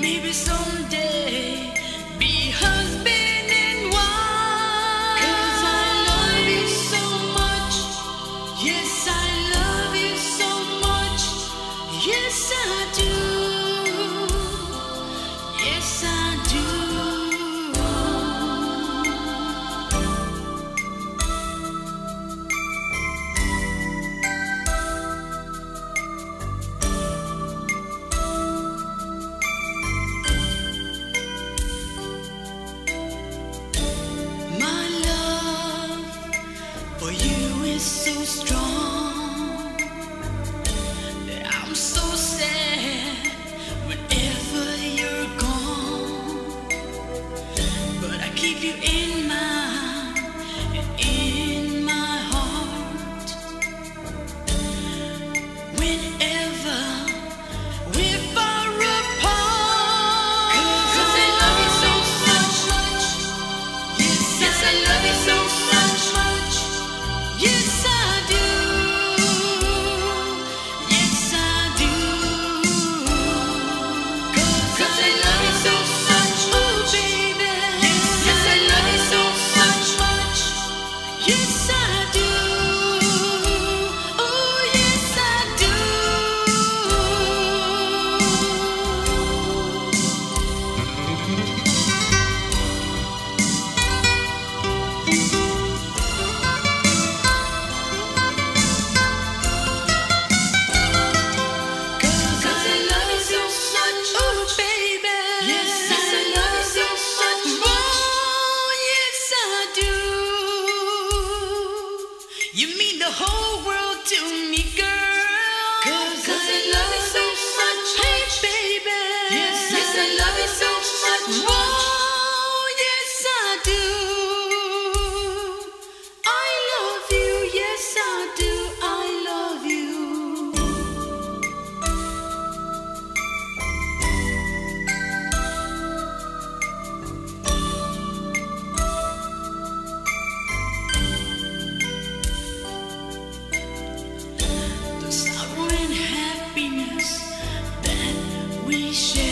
maybe someday be husband and wife. 'Cause I love you so much. Yes, I love you so much. Yes, I do. Yes, I do. My love for you is so strong that I'm so sad whenever you're gone. But I keep you in mind and in my heart. Whenever we're far apart, 'cause I love you so much. Yes, I love you so much. Yes, I do. Yes, I do. 'Cause I love you so much. Oh, baby. Yes, I love you so much. Yes, I do. Oh, yes, I do. Cause I love you so much, oh baby. Yes, I love you so much. Oh, yes, I do. You mean the whole world to me, girl. Cause I love you so much, hey baby. Yes, I love you so much. Oh, yes, I do. I love you, yes, I do. I love you. The sorrow and happiness that we share.